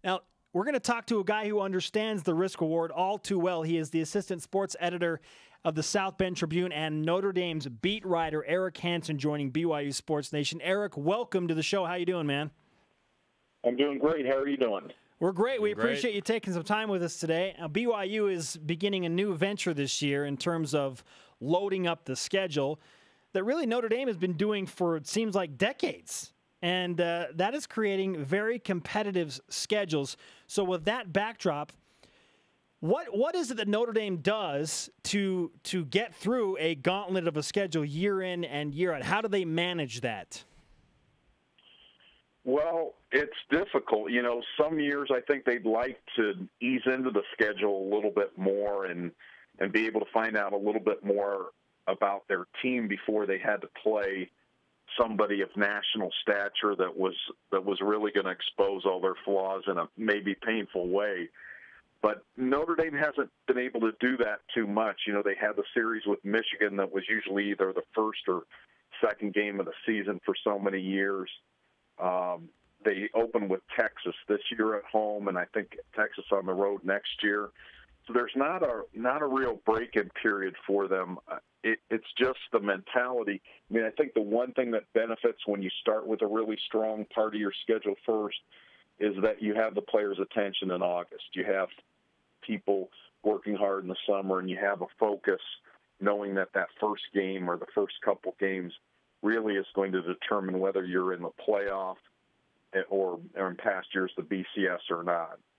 Now, we're going to talk to a guy who understands the risk-reward all too well. He is the assistant sports editor of the South Bend Tribune and Notre Dame's beat writer, Eric Hansen, joining BYU Sports Nation. Eric, welcome to the show. How you doing, man? I'm doing great. How are you doing? We're great. We appreciate you taking some time with us today. Now, BYU is beginning a new venture this year in terms of loading up the schedule that really Notre Dame has been doing for, it seems like, decades. And that is creating very competitive schedules. So with that backdrop, what is it that Notre Dame does to get through a gauntlet of a schedule year in and year out? How do they manage that? Well, it's difficult. You know, some years I think they'd like to ease into the schedule a little bit more and be able to find out a little bit more about their team before they had to play somebody of national stature that was really going to expose all their flaws in a maybe painful way. But Notre Dame hasn't been able to do that too much. You know, they had the series with Michigan that was usually either the first or second game of the season for so many years. They open with Texas this year at home, and I think Texas on the road next year. So there's not a real break-in period for them. It's just the mentality. I mean, I think the one thing that benefits when you start with a really strong part of your schedule first is that you have the players' attention in August. You have people working hard in the summer, and you have a focus knowing that first game or the first couple games really is going to determine whether you're in the playoff or in past years the BCS or not.